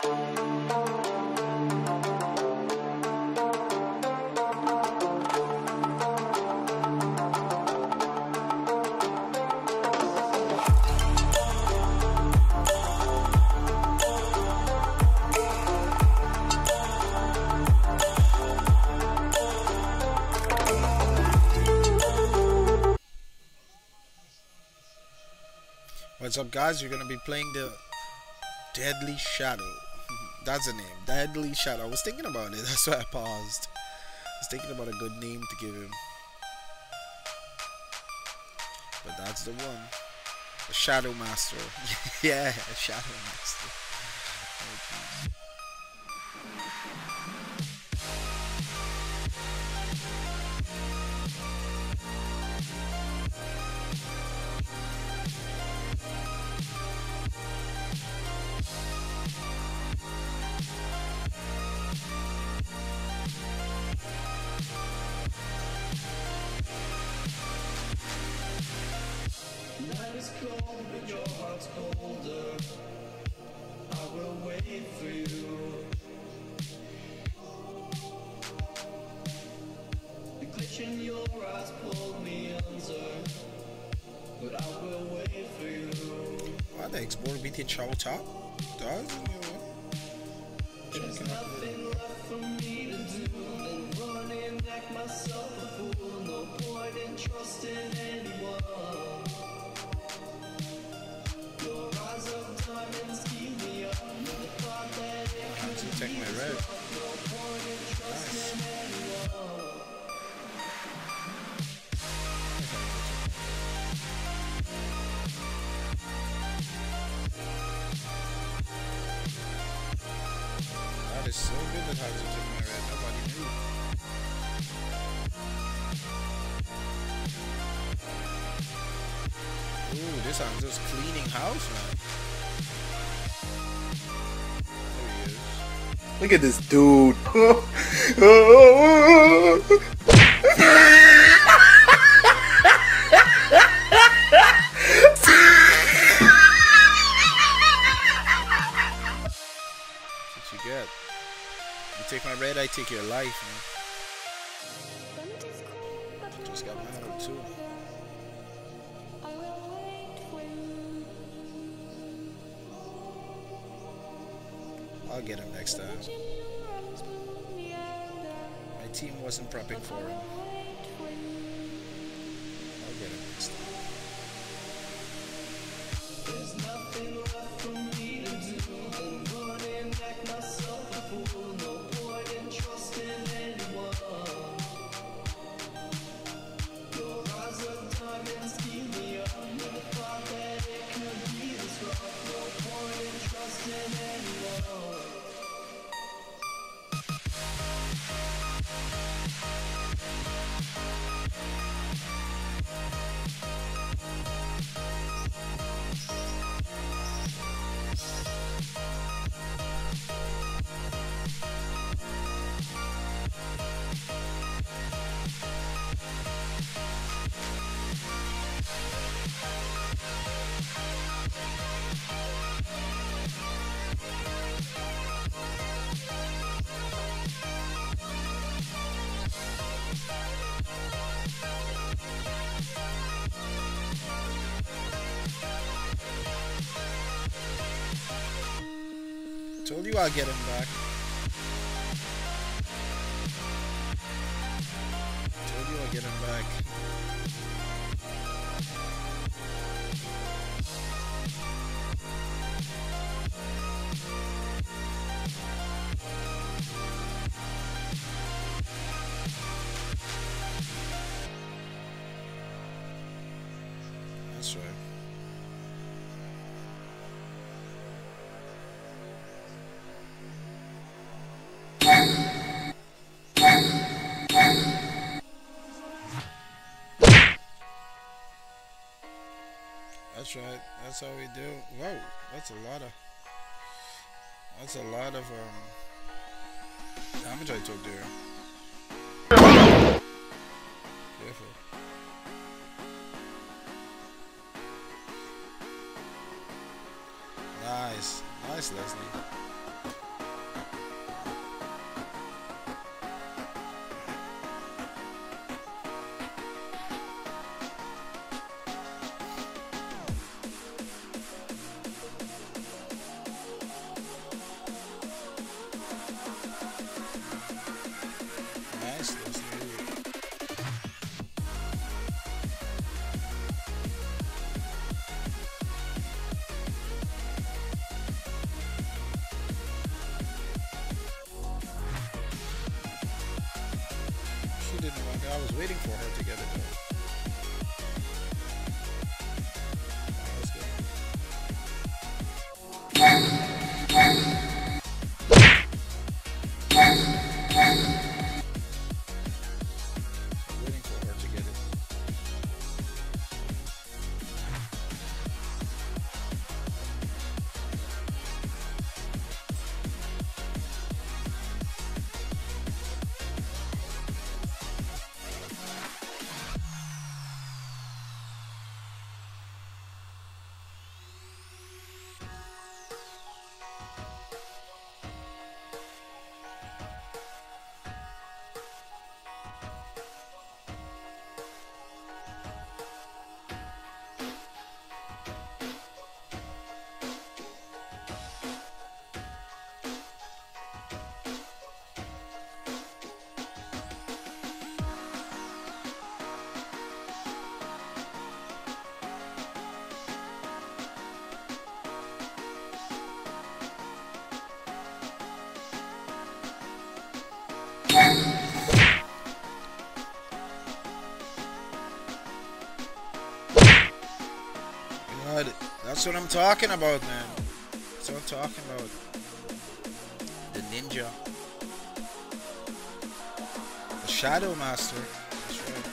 What's up, guys? You're gonna be playing the Deadly Shadow. That's the name, Deadly Shadow. I was thinking about it, that's why I paused. I was thinking about a good name to give him. But that's the one. The Shadow Master. Yeah, Shadow Master. Oh, night is cold, but your heart's colder. I will wait for you. The glitch in your eyes pulled me under, but I will wait for you. Why the export BT Chow Top? Does There's nothing left for me to do than run and act myself a fool. No point in trusting anyone. Take my red. Nice. That is so good that Hayabusa took my red. Nobody knew. Ooh, this I'm just cleaning house, man. Look at this dude. What you get? You take my red, I take your life, man. Just got mad too. I'll get him next time. My team wasn't prepping for him. I'll get him next time. There's nothing left for me to do than run and act myself a fool. No point in trusting anyone. Your eyes of diamonds keep me up. Never thought that it could be this rough. No point in trusting anyone. Told you I'll get him back. Told you I'll get him back. That's right. That's right. That's how we do. Whoa, that's a lot of damage I took there. Careful. Nice, Leslie. didn't want it. I was waiting for her to get it though. Let's go. I'm waiting for her to get it. God, that's what I'm talking about, man. That's what I'm talking about. The ninja. The Shadow Master. That's right.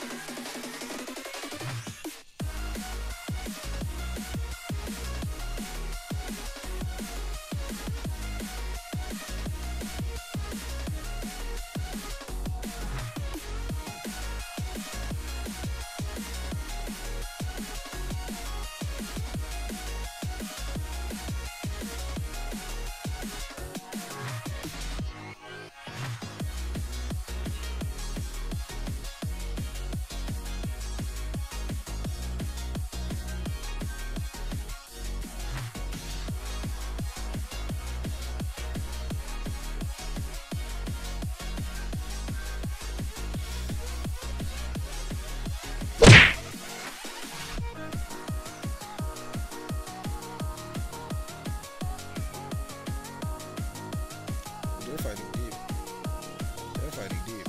They're fighting deep. They're fighting deep.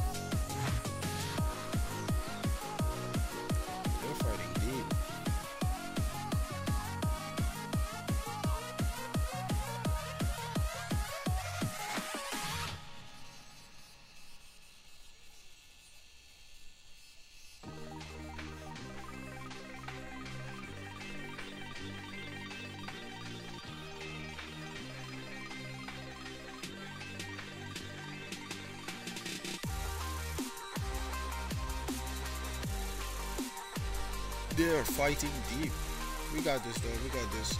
They're fighting deep. They're fighting deep. We got this though, we got this.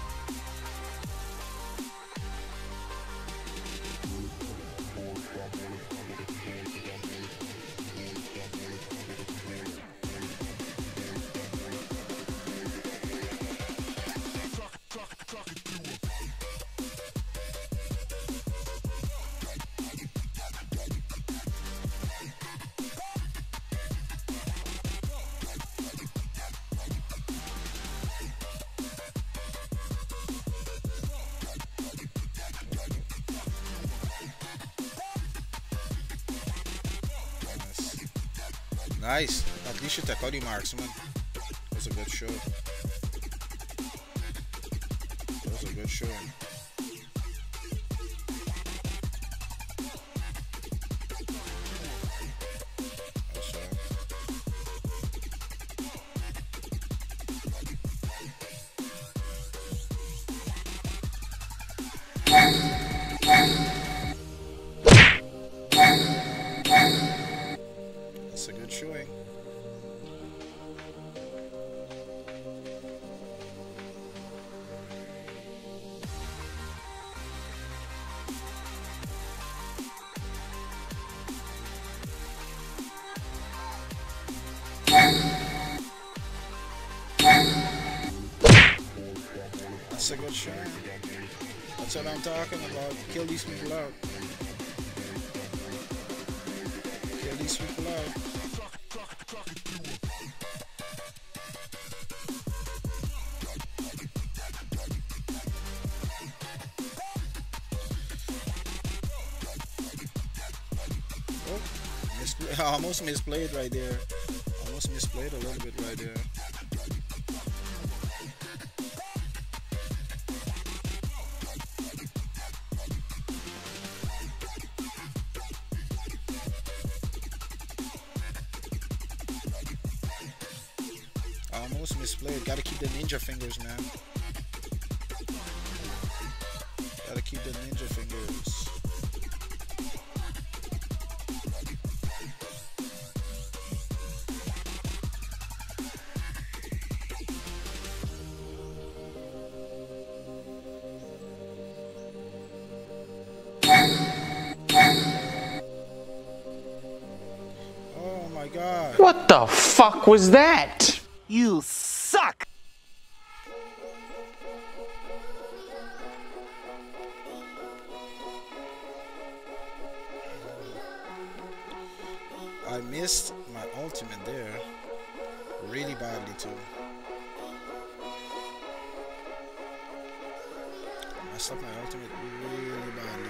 Nice. At least you take out the marksman. That was a good show. That was a good show. That's a good showing. That's a good showing. That's what I'm talking about. Kill these people out. Kill these people out. almost misplayed right there. Almost misplayed a little bit right there. Almost misplayed. Gotta keep the ninja fingers, man. Gotta keep the ninja fingers. Oh my god. What the fuck was that? You suck! I missed my ultimate there really badly too. I messed up my ultimate really badly.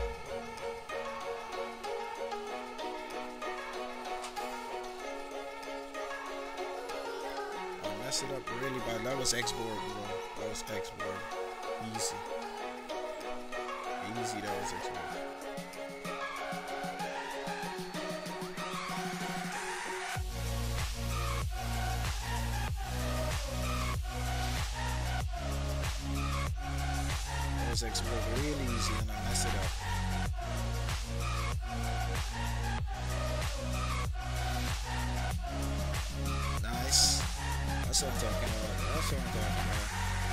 I messed it up really bad. That was X board, bro. That was X board. Easy. Easy, that was X board. Was explored really easy and I messed it up. Nice. That's what I'm talking about. That's what I'm talking about.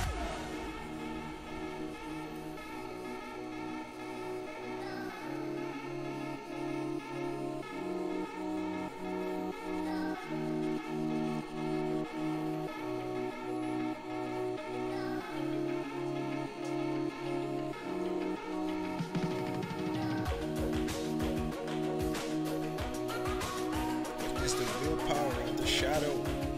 It's the real power of the shadow.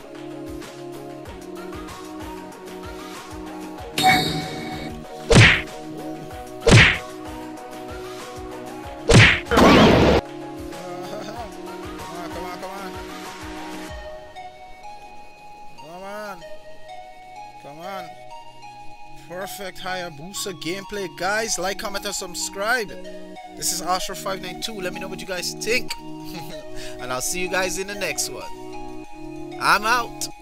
Come on. Perfect Hayabusa gameplay, guys. Like, comment, and subscribe. This is Asher592. Let me know what you guys think. And I'll see you guys in the next one. I'm out.